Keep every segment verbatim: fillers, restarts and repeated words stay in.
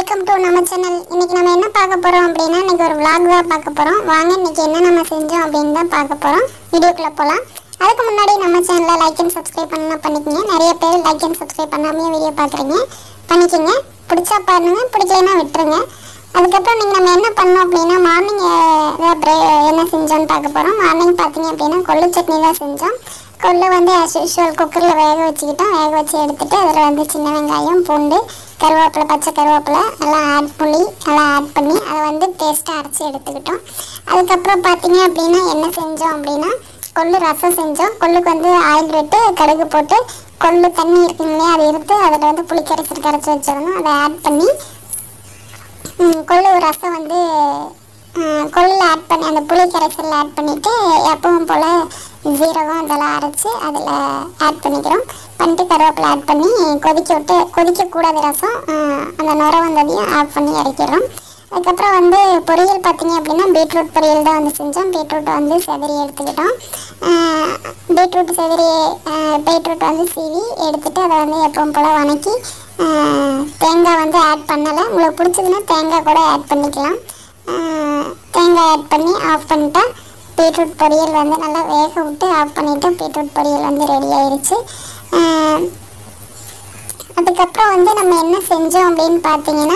Welcome to நம்ம channel. இன்னைக்கு நம்ம என்ன பார்க்க போறோம் அப்படின்னா இன்னைக்கு ஒரு vlog தான் பார்க்க போறோம். வாங்க இன்னைக்கு என்ன நம்ம செஞ்சோம் அப்படின்னு தான் பார்க்க போறோம். வீடியோக்குள்ள போலாம். அதுக்கு முன்னாடி நம்ம சேனலை லைக் அண்ட் சப்ஸ்கிரைப் பண்ணா பண்ணிக்கங்க. நிறைய பேர் லைக் அண்ட் சப்ஸ்கிரைப் பண்ணாமே வீடியோ பார்க்குறீங்க, பண்ணிக்கங்க. பிடிச்சா பாருங்க, பிடிக்கலைன்னா விட்டுருங்க. அதுக்கப்புறம் நீங்கள் நம்ம என்ன பண்ணோம் அப்படின்னா மார்னிங் என்ன செஞ்சோன்னு பார்க்க போகிறோம். மார்னிங் பார்த்தீங்க அப்படின்னா கொள்ளு சட்னி தான் செஞ்சோம். கொள்ளு வந்து ஆஸ் யூஷுவல் குக்கரில் வேக வச்சுக்கிட்டோம். வேக வச்சு எடுத்துகிட்டு அதில் வந்து சின்ன வெங்காயம், பூண்டு, கருவேப்பிலை, பச்சை கருவேப்பிலை எல்லாம் ஆட் பண்ணி நல்லா ஆட் பண்ணி அதை வந்து பேஸ்ட்டாக அரைச்சி எடுத்துக்கிட்டோம். அதுக்கப்புறம் பார்த்தீங்க அப்படின்னா என்ன செஞ்சோம் அப்படின்னா கொள்ளு ரசம் செஞ்சோம். கொள்ளுக்கு வந்து ஆயில் விட்டு கடுகு போட்டு கொள்ளு தண்ணி இருக்குங்களே அதை எடுத்து அதில் வந்து புளிக்கரைசல் கரைச்சி வச்சிடணும். அதை ஆட் பண்ணி கொள்ளு ரசம் வந்து கொள்ளில் ஆட் பண்ணி அந்த புளி கரைசலில் ஆட் பண்ணிவிட்டு எப்பவும் போல் ஜீரகம் இதெல்லாம் அரைச்சி அதில் ஆட் பண்ணிக்கிறோம். பண்ணிட்டு கருவேப்பிலை ஆட் பண்ணி கொதிக்க விட்டு கொதிக்கக்கூடாது ரசம், அந்த நுர வந்ததையும் ஆட் பண்ணி இறக்கிடுறோம். அதுக்கப்புறம் வந்து பொரியல் பார்த்திங்க அப்படின்னா பீட்ரூட் பொரியல் தான் வந்து செஞ்சோம். பீட்ரூட் வந்து செதறி எடுத்துக்கிட்டோம். பீட்ரூட் செதறி பீட்ரூட் வந்து சீவி எடுத்துகிட்டு அதை வந்து எப்பவும் போல் வதக்கி தேங்காய் வந்து ஆட் பண்ணலை. உங்களுக்கு பிடிச்சதுன்னா தேங்காய் கூட ஆட் பண்ணிக்கலாம். தேங்காய் ஆட் பண்ணி ஆஃப் பண்ணிட்டா பீட்ரூட் பொரியல் வந்து நல்லா வேக விட்டு ஆஃப் பண்ணிவிட்டு பீட்ரூட் பொரியல் வந்து ரெடி ஆயிடுச்சு. அதுக்கப்புறம் வந்து நம்ம என்ன செஞ்சோம் அப்படின்னு பார்த்தீங்கன்னா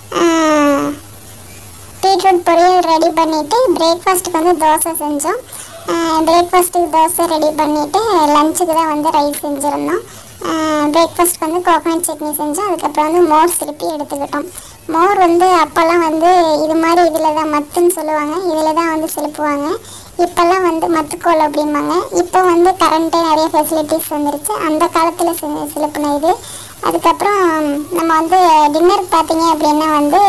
பீட்ரூட் பொரியல் ரெடி பண்ணிவிட்டு பிரேக்ஃபாஸ்ட்டுக்கு வந்து தோசை செஞ்சோம். பிரேக்ஃபாஸ்ட்டுக்கு தோசை ரெடி பண்ணிவிட்டு லஞ்சுக்கு தான் வந்து ரைஸ் செஞ்சுருந்தோம். பிரேக்ஃபாஸ்ட் வந்து கோகனட் சட்னி செஞ்சோம். அதுக்கப்புறம் வந்து மோர் சிலுப்பி எடுத்துக்கிட்டோம். மோர் வந்து அப்போல்லாம் வந்து இது மாதிரி இதில் தான் மத்துன்னு சொல்லுவாங்க, இதில் தான் வந்து சிலுப்புவாங்க. இப்போல்லாம் வந்து மத்துக்கோல் அப்படிம்பாங்க. இப்போ வந்து கரண்ட்டே நிறைய ஃபெசிலிட்டிஸ் வந்துருச்சு. அந்த காலத்தில் சி சிலுப்புன இது. அதுக்கப்புறம் நம்ம வந்து டின்னர் பார்த்தீங்க அப்படின்னா வந்து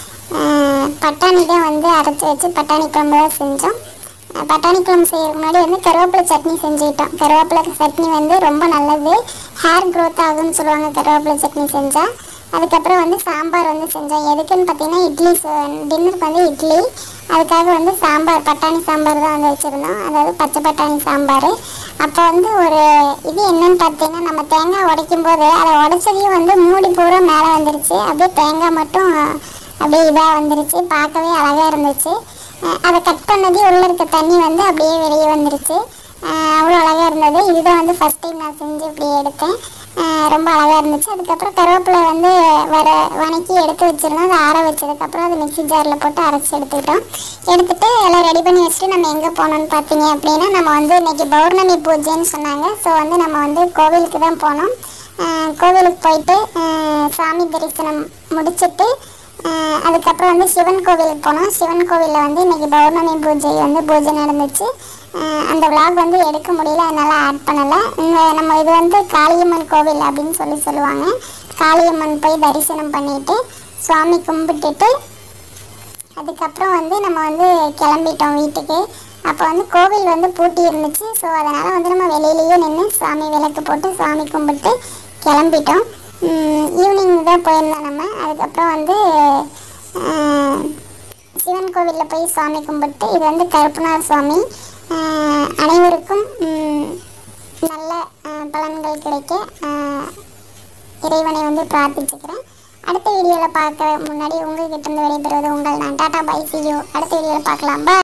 பட்டாணி தான் வந்து அரைச்சி வச்சு பட்டாணி குழம்பு தான் செஞ்சோம். பட்டாணி குழம்பு செய்யறதுக்கு முன்னாடி வந்து கருவேப்பிலை சட்னி செஞ்சுக்கிட்டோம். கருவேப்பிலை சட்னி வந்து ரொம்ப நல்லது, ஹேர் க்ரோத் ஆகும்னு சொல்லுவாங்க கருவேப்பிலை சட்னி செஞ்சால். அதுக்கப்புறம் வந்து சாம்பார் வந்து செஞ்சோம். எதுக்குன்னு பார்த்தீங்கன்னா இட்லி டின்னருக்கு வந்து இட்லி, அதுக்காக வந்து சாம்பார் பட்டாணி சாம்பார் தான் வந்து வச்சுருந்தோம். அதாவது பச்சை பட்டாணி சாம்பார். அப்போ வந்து ஒரு இது என்னன்னு பார்த்தீங்கன்னா நம்ம தேங்காய் உடைக்கும் போது அதை உடைச்சதையும் வந்து மூடி பூரா மேலே வந்துருச்சு. அப்படியே தேங்காய் மட்டும் அப்படியே இதாக வந்துருச்சு. பார்க்கவே அழகாக இருந்துச்சு. அதை கட் பண்ணதே உள்ளே இருக்க தண்ணி வந்து அப்படியே வெளியே வந்துருச்சு. அவ்வளோ அழகாக இருந்தது. இதுதான் வந்து ஃபஸ்ட் டைம் நான் செஞ்சு இப்படி எடுத்தேன். ரொம்ப அழகாக இருந்துச்சு. அதுக்கப்புறம் கருவேப்பிலை வந்து வர வதக்கி எடுத்து வச்சுருந்தோம். அதை ஆற வச்சதுக்கப்புறம் அது மிக்ஸி ஜாரில் போட்டு அரைச்சி எடுத்துக்கிட்டோம். எடுத்துகிட்டு எல்லாம் ரெடி பண்ணி வச்சுட்டு நம்ம எங்கே போனோம்னு பார்த்தீங்க அப்படின்னா நம்ம வந்து இன்றைக்கி பௌர்ணமி பூஜைன்னு சொன்னாங்க. ஸோ வந்து நம்ம வந்து கோவிலுக்கு தான் போனோம். கோவிலுக்கு போயிட்டு சாமி தரிசனம் முடிச்சுட்டு அதுக்கப்புறம் வந்து சிவன் கோவிலுக்கு போனோம். சிவன் கோவிலில் வந்து இன்றைக்கி பௌர்ணமி பூஜை வந்து பூஜை நடந்துச்சு. அந்த விளாக் வந்து எடுக்க முடியல, அதனால் ஆட் பண்ணலை. இந்த நம்ம இது வந்து காளியம்மன் கோவில் அப்படின்னு சொல்லி சொல்லுவாங்க. காளியம்மன் போய் தரிசனம் பண்ணிவிட்டு சுவாமி கும்பிட்டுட்டு அதுக்கப்புறம் வந்து நம்ம வந்து கிளம்பிட்டோம் வீட்டுக்கு. அப்போ வந்து கோவில் வந்து பூட்டி இருந்துச்சு. ஸோ அதனால் வந்து நம்ம வெளியிலேயே நின்று சாமி விளக்கு போட்டு சாமி கும்பிட்டு கிளம்பிட்டோம். ஈவினிங் தான் போயிருந்தோம் நம்ம. அதுக்கப்புறம் வந்து சிவன் கோவிலில் போய் சாமி கும்பிட்டு இது வந்து கருப்பனார் சுவாமி. அனைவருக்கும் நல்ல பலன்கள் கிடைக்க இறைவனை வந்து பிரார்த்திச்சுக்கிறேன். அடுத்த வீடியோவில் பார்க்க முன்னாடி உங்கள்கிட்ட இருந்து விடைபெறுவது உங்கள் நான். Tata bye, see you. அடுத்த வீடியோவில் பார்க்கலாம். பை.